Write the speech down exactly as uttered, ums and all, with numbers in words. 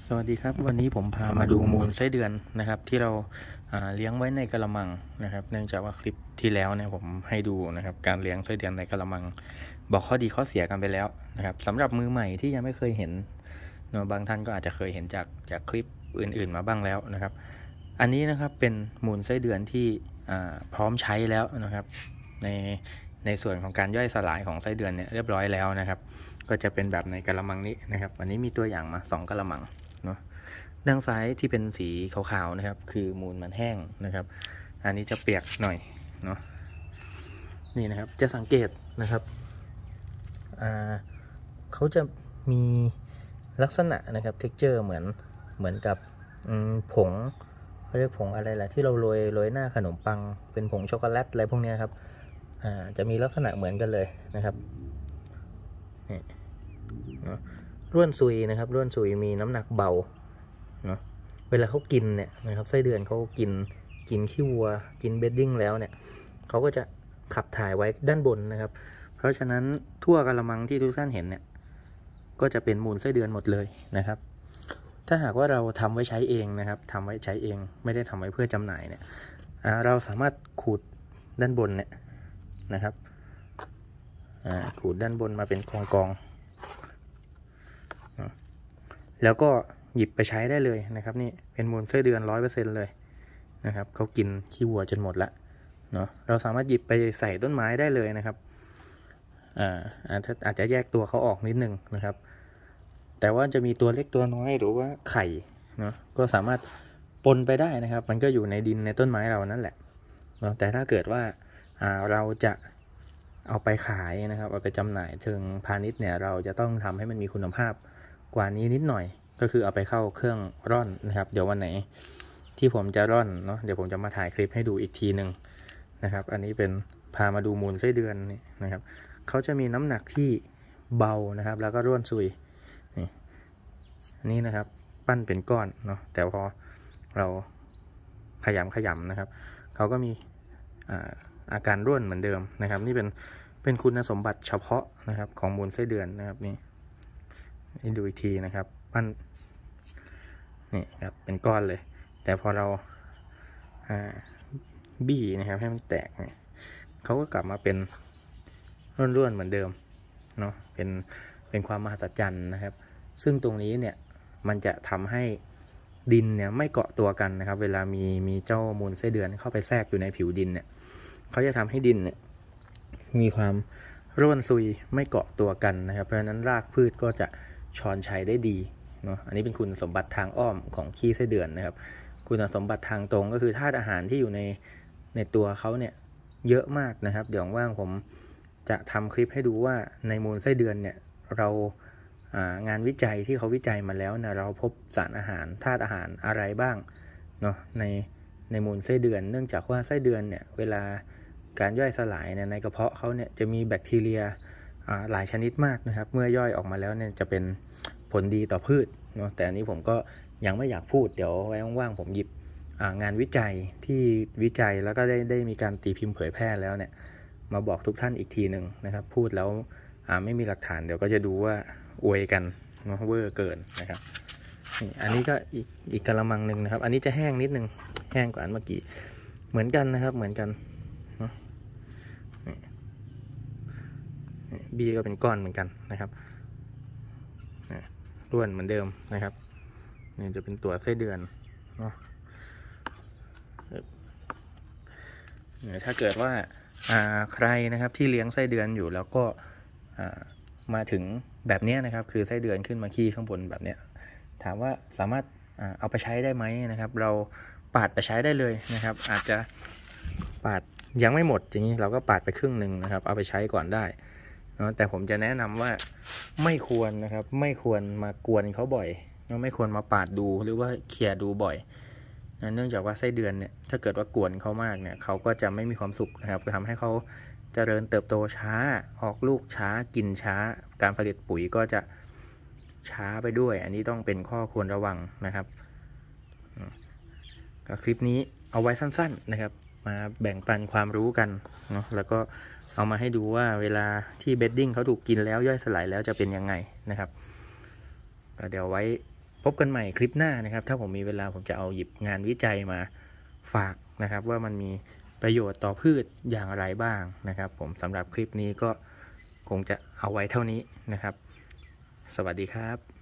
สวัสดีครับวันนี้ผมพามาดูมูลไส้เดือนนะครับที่เราเลี้ยงไว้ในกระมังนะครับเนื่องจากว่าคลิปที่แล้วเนี่ยผมให้ดูนะครับการเลี้ยงไส้เดือนในกระมังบอกข้อดีข้อเสียกันไปแล้วนะครับสำหรับมือใหม่ที่ยังไม่เคยเห็นเนาะบางท่านก็อาจจะเคยเห็นจากจากคลิปอื่นๆมาบ้างแล้วนะครับอันนี้นะครับเป็นมูลไส้เดือนที่พร้อมใช้แล้วนะครับในในส่วนของการย่อยสลายของไส้เดือนเนี่ยเรียบร้อยแล้วนะครับก็จะเป็นแบบในกระมังนี้นะครับวันนี้มีตัวอย่างมาสองกระมังเนาะด้านซ้ายที่เป็นสีขาวๆนะครับคือมูลมันแห้งนะครับอันนี้จะเปียกหน่อยเนาะนี่นะครับจะสังเกตนะครับอ่าเขาจะมีลักษณะนะครับ texture เหมือนเหมือนกับผงเขาเรียกผงอะไรแหละที่เราโรยโรยหน้าขนมปังเป็นผงช็อกโกแลตอะไรพวกนี้ครับอ่าจะมีลักษณะเหมือนกันเลยนะครับนี่เนาะร่วนซุยนะครับร่วนซุยมีน้ำหนักเบาเนาะเวลาเขากินเนี่ยนะครับไส้เดือนเขากินกินขี้วัวกินเบดดิ้งแล้วเนี่ยเขาก็จะขับถ่ายไว้ด้านบนนะครับเพราะฉะนั้นทั่วกระมังที่ทุกท่านเห็นเนี่ยก็จะเป็นมูลไส้เดือนหมดเลยนะครับถ้าหากว่าเราทำไว้ใช้เองนะครับทำไว้ใช้เองไม่ได้ทำไว้เพื่อจำหน่ายเนี่ยเราสามารถขูดด้านบนเนี่ยนะครับขูดด้านบนมาเป็นกองกองแล้วก็หยิบไปใช้ได้เลยนะครับนี่เป็นมูลไส้เดือน ร้อยเปอร์เซ็นต์ เลยนะครับเขากินขี้วัวจนหมดละเนาะเราสามารถหยิบไปใส่ต้นไม้ได้เลยนะครับอ่าอาจจะแยกตัวเขาออกนิดนึงนะครับแต่ว่าจะมีตัวเล็กตัวน้อยหรือว่าไข่เนาะก็สามารถปนไปได้นะครับมันก็อยู่ในดินในต้นไม้เรานั่นแหละเนาะแต่ถ้าเกิดว่าอ่าเราจะเอาไปขายนะครับเอาไปจำหน่ายเชิงพาณิชย์เนี่ยเราจะต้องทำให้มันมีคุณภาพกว่านี้นิดหน่อยก็คือเอาไปเข้าเครื่องร่อนนะครับเดี๋ยววันไหนที่ผมจะร่อนเนาะเดี๋ยวผมจะมาถ่ายคลิปให้ดูอีกทีหนึ่งนะครับอันนี้เป็นพามาดูมูลไส้เดือนนี่นะครับเขาจะมีน้ำหนักที่เบานะครับแล้วก็ร่วนซุยนี่อันนี้นะครับปั้นเป็นก้อนเนาะแต่พอเราขยำขยำนะครับเขาก็มีอาอาการร่วนเหมือนเดิมนะครับนี่เป็นเป็นคุณสมบัติเฉพาะนะครับของมูลไส้เดือนนะครับนี่นี่ดูอีกทีนะครับปั้นนี่ครับเป็นก้อนเลยแต่พอเราบี้นะครับให้มันแตกเนี่ยเขาก็กลับมาเป็นร่วนๆเหมือนเดิมเนาะเป็นเป็นความมหัศจรรย์นะครับซึ่งตรงนี้เนี่ยมันจะทำให้ดินเนี่ยไม่เกาะตัวกันนะครับเวลามีมีเจ้ามูลไส้เดือนเข้าไปแทรกอยู่ในผิวดินเนี่ยเขาจะทำให้ดินเนี่ยมีความร่วนซุยไม่เกาะตัวกันนะครับเพราะฉะนั้นรากพืชก็จะชอนชัยได้ดีเนาะอันนี้เป็นคุณสมบัติทางอ้อมของขี้ไส้เดือนนะครับคุณสมบัติทางตรงก็คือธาตุอาหารที่อยู่ในในตัวเขาเนี่ยเยอะมากนะครับเดี๋ยวว่างผมจะทำคลิปให้ดูว่าในมูลไส้เดือนเนี่ยเรางานวิจัยที่เขาวิจัยมาแล้วนะเราพบสารอาหารธาตุอาหารอะไรบ้างเนาะในในมูลไส้เดือนเนื่องจากว่าไส้เดือนเนี่ยเวลาการย่อยสลายเนี่ยในกระเพาะเขาเนี่ยจะมีแบคทีเรียหลายชนิดมากนะครับเมื่อย่อยออกมาแล้วเนี่ยจะเป็นผลดีต่อพืชเนาะแต่อันนี้ผมก็ยังไม่อยากพูดเดี๋ยวไว้ว่างๆผมหยิบงานวิจัยที่วิจัยแล้วก็ได้ได้มีการตีพิมพ์เผยแพร่แล้วเนี่ยมาบอกทุกท่านอีกทีหนึ่งนะครับพูดแล้วไม่มีหลักฐานเดี๋ยวก็จะดูว่าอวยกันเนาะเวอร์เกินนะครับนี่อันนี้ก็อีกอีกกระมังหนึ่งนะครับอันนี้จะแห้งนิดนึงแห้งกว่าอันเมื่อกี้เหมือนกันนะครับเหมือนกันเนาะบีก็เป็นก้อนเหมือนกันนะครับร่วนเหมือนเดิมนะครับนี่จะเป็นตัวไส้เดือนเนาะถ้าเกิดว่าใครนะครับที่เลี้ยงไส้เดือนอยู่แล้วก็มาถึงแบบนี้นะครับคือไส้เดือนขึ้นมาขี้ข้างบนแบบนี้ถามว่าสามารถเอาไปใช้ได้ไหมนะครับเราปาดไปใช้ได้เลยนะครับอาจจะปาดยังไม่หมดอย่างนี้เราก็ปาดไปครึ่งหนึ่งนะครับเอาไปใช้ก่อนได้นะแต่ผมจะแนะนำว่าไม่ควรนะครับไม่ควรมากวนเขาบ่อยไม่ควรมาปาดดูหรือว่าเขี่ยดูบ่อยนะเนื่องจากว่าไส้เดือนเนี่ยถ้าเกิดว่ากวนเขามากเนี่ยเขาก็จะไม่มีความสุขนะครับจะทำให้เขาเจริญเติบโตช้าออกลูกช้ากินช้าการผลิตปุ๋ยก็จะช้าไปด้วยอันนี้ต้องเป็นข้อควรระวังนะครับก็คลิปนี้เอาไว้สั้นๆนะครับมาแบ่งปันความรู้กันเนาะแล้วก็เอามาให้ดูว่าเวลาที่เบดดิ้งเขาถูกกินแล้วย่อยสลายแล้วจะเป็นยังไงนะครับเดี๋ยวไว้พบกันใหม่คลิปหน้านะครับถ้าผมมีเวลาผมจะเอาหยิบงานวิจัยมาฝากนะครับว่ามันมีประโยชน์ต่อพืชอย่างไรบ้างนะครับผมสำหรับคลิปนี้ก็คงจะเอาไว้เท่านี้นะครับสวัสดีครับ